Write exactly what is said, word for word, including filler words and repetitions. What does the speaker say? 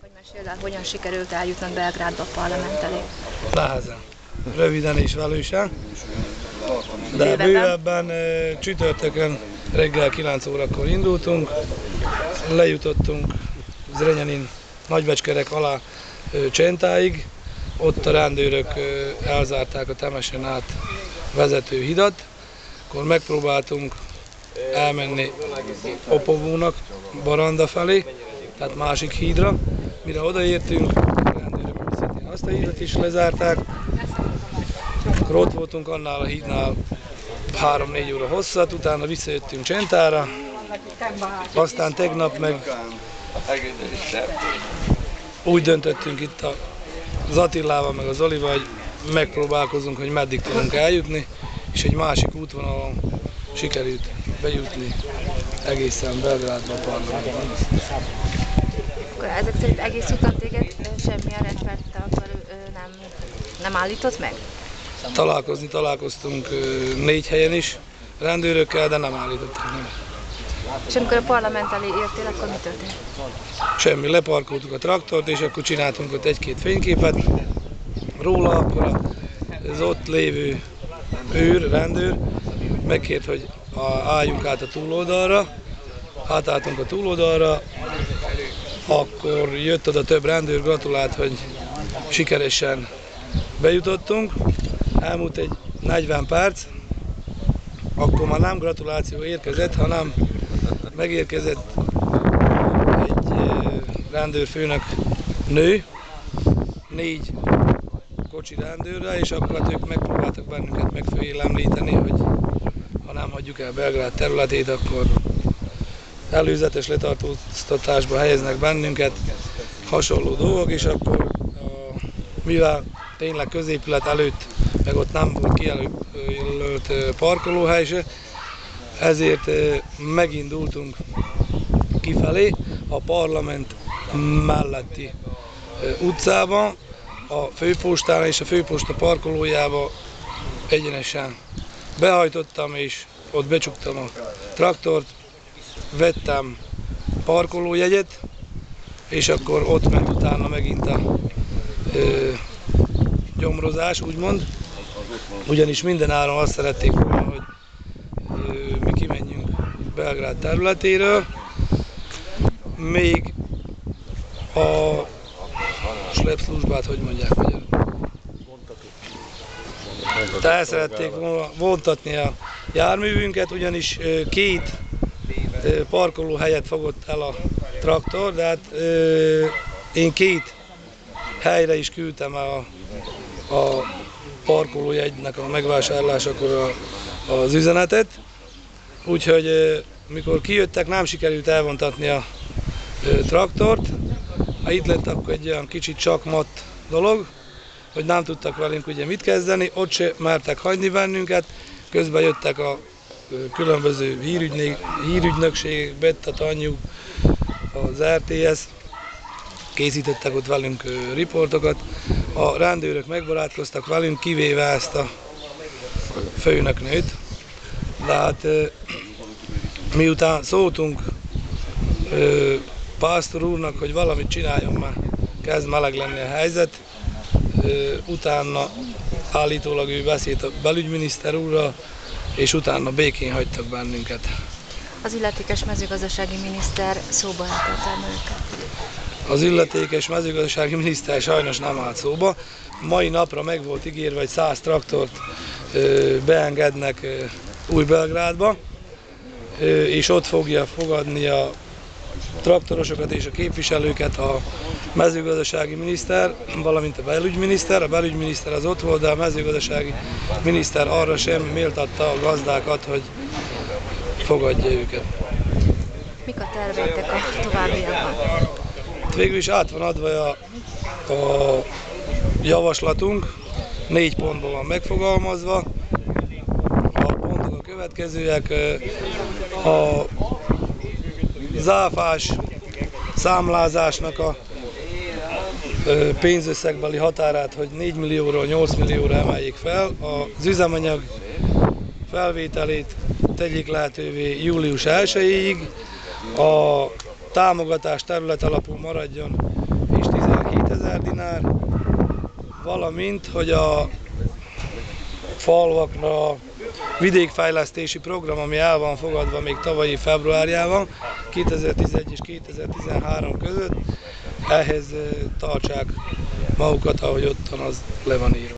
Hogy meséld el, hogyan sikerült eljutnod Belgrádba a parlament elé? Nehezen. Röviden és velősen. De Bővebben? bővebben e, csütörtökön reggel kilenc órakor indultunk, lejutottunk Zrenjanin nagybecskerek alá e, Csentáig, ott a rendőrök e, elzárták a Temesen át vezető hidat, akkor megpróbáltunk elmenni Opovónak, Baranda felé, tehát másik hídra. Mire odaértünk, a rendőrök szintén azt a hídat is lezárták. Akkor ott voltunk annál a hídnál három-négy óra hosszat, utána visszajöttünk Csentára, aztán tegnap meg úgy döntöttünk itt az Attilával meg az Zolival, hogy megpróbálkozunk, hogy meddig tudunk eljutni, és egy másik útvonalon sikerült bejutni egészen Belgrádba a parlamentben. Akkor ezek szerint egész utat téged semmilyen rendfert akkor nem, nem állított meg? Találkozni találkoztunk négy helyen is rendőrökkel, de nem állítottak meg. És amikor a parlament elé értél, akkor mi történt? Semmi, leparkoltuk a traktort, és akkor csináltunk ott egy-két fényképet róla, akkor az ott lévő őr, rendőr megkért, hogy álljunk át a túloldalra, átálltunk a túloldalra, akkor jött oda több rendőr, gratulált, hogy sikeresen bejutottunk. Elmúlt egy negyven perc, akkor már nem gratuláció érkezett, hanem megérkezett egy rendőrfőnök nő, négy kocsi rendőrrel, és akkor hát ők megpróbáltak bennünket megfélemlíteni, hogy ha nem hagyjuk el Belgrád területét, akkor előzetes letartóztatásba helyeznek bennünket, hasonló dolgok, és akkor a, mivel tényleg középület előtt, meg ott nem volt kijelölt parkolóhely se, ezért megindultunk kifelé a parlament melletti utcában, a főpostán és a főposta parkolójába egyenesen behajtottam, és ott becsuktam a traktort, vettem parkolójegyet, és akkor ott ment utána megint a ö, gyomrozás, úgymond. Ugyanis minden áron azt szerették volna, hogy ö, mi kimenjünk Belgrád területéről. Még a slepszluzsbát, hogy mondják magyarul? Tehát el szerették volna vontatni a járművünket, ugyanis ö, két parkoló helyet fogott el a traktor, de hát ö, én két helyre is küldtem a, a parkolójegynek a megvásárlásakor a, az üzenetet, úgyhogy ö, mikor kijöttek, nem sikerült elvontatni a ö, traktort. Ha itt lett, akkor egy olyan kicsit csakmat dolog, hogy nem tudtak velünk ugye mit kezdeni, ott se mertek hagyni bennünket, közben jöttek a különböző hírügynökségek, Betta, Tanyu, az er té es, készítettek ott velünk riportokat. A rendőrök megbarátkoztak velünk, kivéve ezt a főnöknőt. De hát miután szóltunk pásztor úrnak, hogy valamit csináljon, már kezd meleg lenni a helyzet, utána állítólag ő beszélt a belügyminiszter úrral, és utána békén hagytak bennünket. Az illetékes mezőgazdasági miniszter szóba álltott őket? Az illetékes mezőgazdasági miniszter sajnos nem állt szóba. Mai napra meg volt ígérve, hogy száz traktort ö, beengednek ö, Új-Belgrádba, ö, és ott fogja fogadni a traktorosokat és a képviselőket a mezőgazdasági miniszter, valamint a belügyminiszter. A belügyminiszter az ott volt, de a mezőgazdasági miniszter arra sem méltatta a gazdákat, hogy fogadja őket. Mik a terveitek a továbbiakban? Végül is át van adva a, a javaslatunk, négy pontban van megfogalmazva. A pontok a következőek, a záfás számlázásnak a pénzösszegbeli határát, hogy négy millióról nyolc millióra emeljék fel, az üzemanyag felvételét tegyék lehetővé július elsejéig, a támogatás terület alapú maradjon és tizenkétezer dinár, valamint, hogy a falvakra vidékfejlesztési program, ami el van fogadva még tavalyi februárjában, kétezer-tizenegy és kétezer-tizenhárom között, ehhez tartsák magukat, ahogy ottan az le van írva.